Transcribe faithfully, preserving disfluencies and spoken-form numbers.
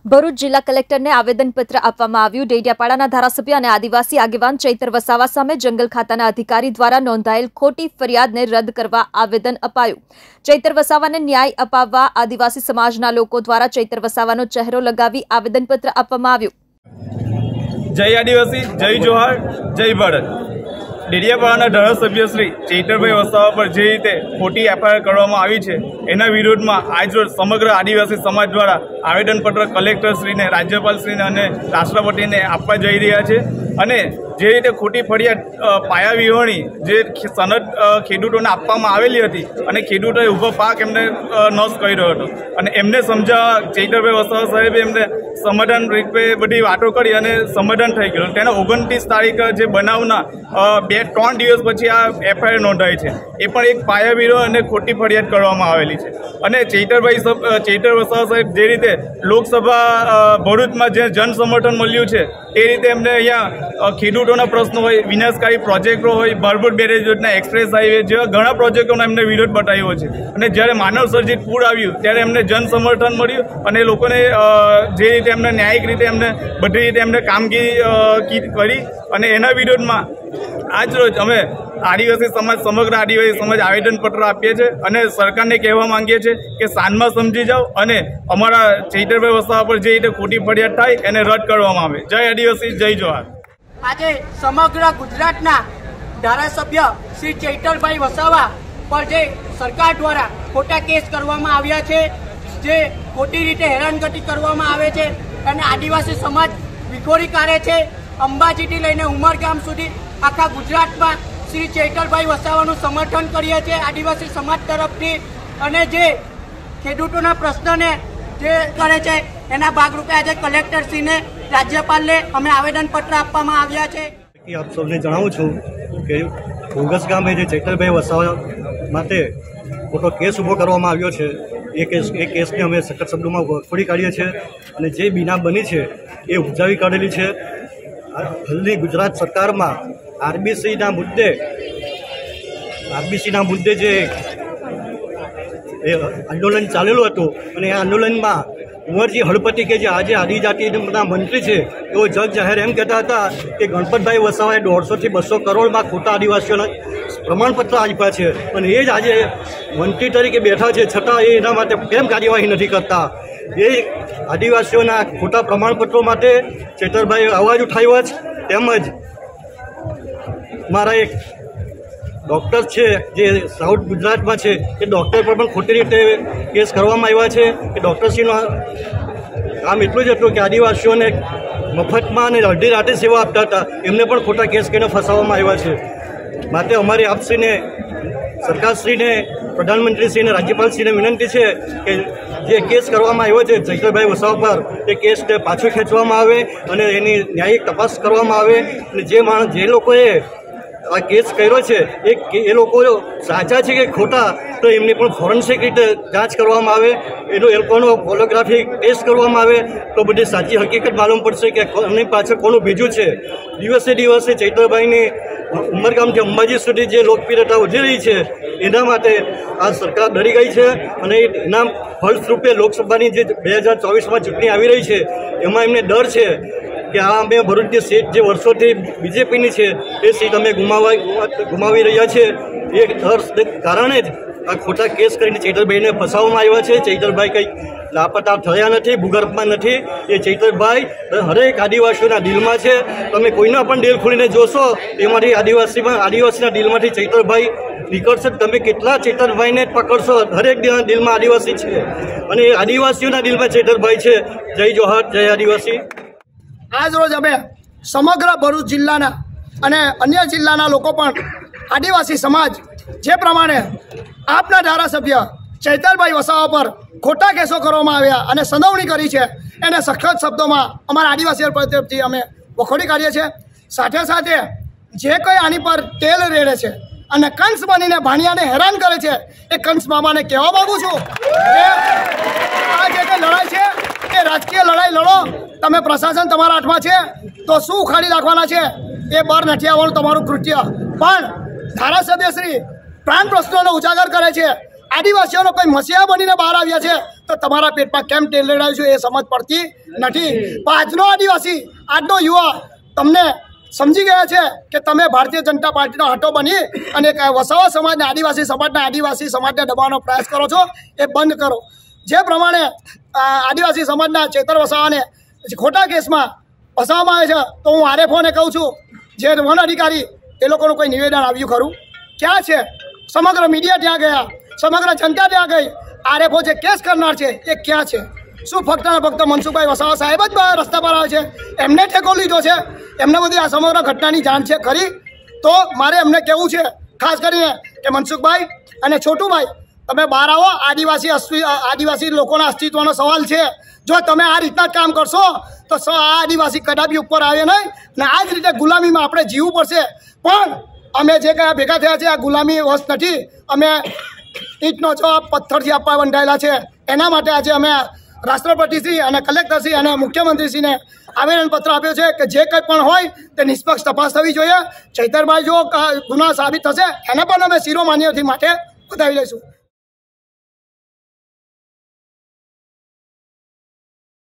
ભરૂચ જિલ્લા કલેક્ટરને આવેદનપત્ર આપવામાં આવ્યું। ડેડિયાપાડાના ધારાસભ્ય અને આદિવાસી આગેવાન ચૈતર વસાવા સામે જંગલ ખાતાના અધિકારી દ્વારા નોંધાયેલ ખોટી ફરિયાદને રદ કરવા આવેદન અપાયું। ચૈતર વસાવાને ન્યાય અપાવવા આદિવાસી સમાજના લોકો દ્વારા ચૈતર વસાવાનો ચહેરો લગાવી આવેદનપત્ર આપવામાં આવ્યું। જય આદિવાસી, જય જોહાર, જય ભારત। ડેડિયાપાડાના ધારાસભ્ય શ્રી ચૈતરભાઈ વસાવા પર જે રીતે ખોટી એફઆઈઆર કરવામાં આવી છે એના વિરોધમાં આજરોજ સમગ્ર આદિવાસી સમાજ દ્વારા આવેદનપત્ર કલેક્ટરશ્રીને, રાજ્યપાલશ્રીને અને રાષ્ટ્રપતિને આપવા જઈ રહ્યા છે। અને જે રીતે ખોટી ફરિયાદ પાયા વિહોણી જે સનદ ખેડૂતોને આપવામાં આવેલી હતી અને ખેડૂતોએ ઊભો પાક એમને નષ્ટ કર્યો હતો અને એમને સમજાવવા ચૈતરભાઈ વસાવા સાહેબે એમને સમાધાન રૂપે બધી વાતો કરી અને સમાધાન થઈ ગયું। તેના ઓગણત્રીસ તારીખ જે બનાવના બે ત્રણ દિવસ પછી આ એફઆઈઆર નોંધાઈ છે, એ પણ એક પાયા વિરોધ અને ખોટી ફરિયાદ કરવામાં આવેલી છે। અને ચૈતરભાઈ ચૈતર વસાવા સાહેબ જે રીતે લોકસભા ભરૂચમાં જે જન સમર્થન મળ્યું છે એ રીતે એમને અહીંયા ખેડૂતોના પ્રશ્નો હોય, વિનાશકારી પ્રોજેક્ટો હોય, ભરપૂર બેરેજ યોજના, એક્સપ્રેસ હાઈવે જેવા ઘણા પ્રોજેક્ટોનો એમને વિરોધ બતાવ્યો છે। અને જ્યારે માનવ સર્જિત પૂર આવ્યું ત્યારે એમને જન સમર્થન મળ્યું અને લોકોને જે રીતે એમને ન્યાયિક રીતે એમને બધી રીતે એમને કામગીરી કરી અને એના વિરોધમાં આજ રોજ અમે આદિવાસી સમાજ સમગ્ર આદિવાસી સમાજ આવેદનપત્ર આપીએ છીએ અને સરકારને કહેવા માંગીએ છીએ કે સાંજમાં સમજી જાઓ અને અમારા ચૈતરભાઈ વસાવા પર જે રીતે ખોટી ફરિયાદ થાય એને રદ કરવામાં આવે। જય આદિવાસી, જય જોહાર। આજે સમગ્ર ગુજરાતના ધારાસભ્ય શ્રી ચૈતરભાઈ વસાવા પર જે સરકાર દ્વારા ખોટા કેસ કરવામાં આવ્યા છે, જે ખોટી રીતે હેરાનગતિ કરવામાં આવે છે અને આદિવાસી સમાજ વિખોરી કાઢે છે। અંબાજીથી લઈને ઉમરગામ સુધી આખા ગુજરાતમાં શ્રી ચૈતરભાઈ વસાવાનું સમર્થન કરીએ છીએ આદિવાસી સમાજ તરફથી। અને જે ખેડૂતોના પ્રશ્નને જે કરે છે એના ભાગરૂપે આજે કલેક્ટરશ્રીને, રાજ્યપાલને અમે આવેદનપત્ર આપવામાં આવ્યા છે। આપ સૌને જણાવું છું કે ભોગસ ગામે જે ચૈતરભાઈ વસાવા માટે ખોટો કેસ ઊભો કરવામાં આવ્યો છે, એ કેસ એ કેસને અમે સખત શબ્દોમાં વખોડી કાઢીએ છીએ અને જે બીના બની છે એ ઉપજાવી કાઢેલી છે। હાલની ગુજરાત સરકારમાં આરબીસીના મુદ્દે આરબીસીના મુદ્દે જે આંદોલન ચાલેલું હતું અને એ આંદોલનમાં કુંવરજી હળપતિ કે જે આજે આદિજાતિના મંત્રી છે એઓ જગ જાહેર એમ કહેતા હતા કે ગણપતભાઈ વસાવાએ દોઢસોથી બસો કરોડમાં ખોટા આદિવાસીઓના પ્રમાણપત્ર આપ્યા છે અને એ જ આજે મંત્રી તરીકે બેઠા છે, છતાં એ એના માટે કેમ કાર્યવાહી નથી કરતા? એ આદિવાસીઓના ખોટા પ્રમાણપત્રો માટે ચૈતરભાઈ અવાજ ઉઠાવ્યો છે। તેમજ મારા એક ડૉક્ટર છે જે સાઉથ ગુજરાતમાં છે, એ ડૉક્ટર પર પણ ખોટી રીતે કેસ કરવામાં આવ્યા છે। એ ડૉક્ટરશ્રીનું કામ એટલું જ હતું કે આદિવાસીઓને મફતમાં અને અડધી રાતે સેવા આપતા હતા, એમને પણ ખોટા કેસ કરીને ફસાવવામાં આવ્યા છે। માટે અમારી આપશ્રીને, સરકારશ્રીને, પ્રધાનમંત્રીશ્રીને, રાજ્યપાલશ્રીને વિનંતી છે કે જે કેસ કરવામાં આવ્યો છે ચૈતરભાઈ વસાવા પર, એ કેસને પાછો ખેંચવામાં આવે અને એની ન્યાયિક તપાસ કરવામાં આવે અને જે માણસ જે લોકોએ આ કેસ કર્યો છે એ એ લોકો સાચા છે કે ખોટા, તો એમની પણ ફોરેન્સિક રીતે જાંચ કરવામાં આવે, એનો એ લોકોનો પોલોગ્રાફી ટેસ્ટ કરવામાં આવે તો બધી સાચી હકીકત માલુમ પડશે કે એમની પાછળ કોનું બીજું છે। દિવસે દિવસે ચૈતરભાઈની ઉમરગામથી અંબાજી સુધી જે લોકપ્રિયતા વધી રહી છે એના માટે આ સરકાર ડરી ગઈ છે અને એના ફળસ્વરૂપે લોકસભાની જે બે હજાર ચોવીસમાં ચૂંટણી આવી રહી છે એમાં એમને ડર છે કે આ અમે ભરૂચની સીટ જે વર્ષોથી બીજેપીની છે એ સીટ અમે ગુમાવા ગુમાવી રહ્યા છીએ। એ ડર કારણે જ આ ખોટા કેસ કરીને ચૈતરભાઈને ફસાવવામાં આવ્યા છે। ચૈતરભાઈ કંઈ લાપતા થયા નથી, ભૂગર્ભમાં નથી। એ ચૈતરભાઈ હરેક આદિવાસીઓના દિલમાં છે। તમે કોઈના પણ દિલ ખોલીને જોશો એમાંથી આદિવાસીમાં આદિવાસીના દિલમાંથી ચૈતરભાઈ નીકળશે। તમે કેટલા ચૈતરભાઈને પકડશો, દરેક દિલમાં આદિવાસી છે અને એ આદિવાસીઓના દિલમાં ચૈતરભાઈ છે। જય જોહાર, જય આદિવાસી। આજ રોજ અમે સમગ્ર ભરૂચ જિલ્લાના અને અન્ય જિલ્લાના લોકો પણ આદિવાસી સમાજ જે પ્રમાણે આપના ધારાસભ્ય ચૈતરભાઈ વસાવા પર ખોટા કેસો કરવામાં આવ્યા અને સંડોવણી કરી છે એને સખત શબ્દોમાં અમારા આદિવાસીઓ તરફથી અમે વખોડી કાઢીએ છીએ। સાથે સાથે જે કંઈ આની પર તેલ રેડે છે અને કંસ બનીને ભાણિયાને હેરાન કરે છે, એ કંસ મામાને કહેવા માગું છું કે આ જે કંઈ લડાઈ છે એ રાજકીય લડાઈ લડો, તમે પ્રશાસન તમારા હાથમાં છે તો શું ઉખાડી નાખવાના છે એ બહાર નથી આવવાનું તમારું કૃત્ય। પણ ધારાસભ્યશ્રી પ્રાણ પ્રશ્નોનો ઉજાગર કરે છે આદિવાસીઓનો કોઈ મસીહા બનીને બહાર આવ્યા છે તો તમારા પેટમાં કેમ તેલ રેડાયું છે એ સમજ પડતી નથી. પણ આજનો આદિવાસી, આજનો યુવા તમને સમજી ગયા છે કે તમે ભારતીય જનતા પાર્ટીનો હાથો બની અને વસાવા સમાજના, આદિવાસી સમાજના આદિવાસી સમાજને દબાવવાનો પ્રયાસ કરો છો એ બંધ કરો. જે પ્રમાણે આદિવાસી સમાજના ચેતર વસાવાને ખોટા કેસમાં ફસાવવામાં આવે છે તો હું આરએફઓને કહું છું, જે વન અધિકારી એ લોકોનું કોઈ નિવેદન આવ્યું ખરું? ક્યાં છે? સમગ્ર મીડિયા ત્યાં ગયા, સમગ્ર જનતા ત્યાં ગઈ. આરએફઓ જે કેસ કરનાર છે એ ક્યાં છે? શું ફક્ત ને ફક્ત મનસુખભાઈ વસાવા સાહેબ જ રસ્તા પર આવે છે? એમને ઠેકો લીધો છે? એમને બધી આ સમગ્ર ઘટનાની જાણ છે ખરી? તો મારે એમને કહેવું છે ખાસ કરીને કે મનસુખભાઈ અને છોટુભાઈ, તમે બહાર આવો. આદિવાસી આદિવાસી લોકોના અસ્તિત્વનો સવાલ છે. જો તમે આ રીતના કામ કરશો તો આ આદિવાસી કદાપી ઉપર આવે નહીં ને આ જ રીતે ગુલામીમાં આપણે જીવવું પડશે. પણ અમે જે કયા ભેગા થયા છે આ ગુલામી વશ નથી. અમે ઈંટનો જવાબ પથ્થરથી આપવા બંધાયેલા છે. એના માટે આજે અમે રાષ્ટ્રપતિશ્રી અને કલેક્ટરશ્રી અને મુખ્યમંત્રીશ્રીને આવેદનપત્ર આપ્યો છે કે જે કંઈ પણ હોય તે નિષ્પક્ષ તપાસ થવી જોઈએ. ચૈતરભાઈ જો ગુના સાબિત થશે એના પણ અમે શિરોમાન્યથી માટે બતાવી લઈશું.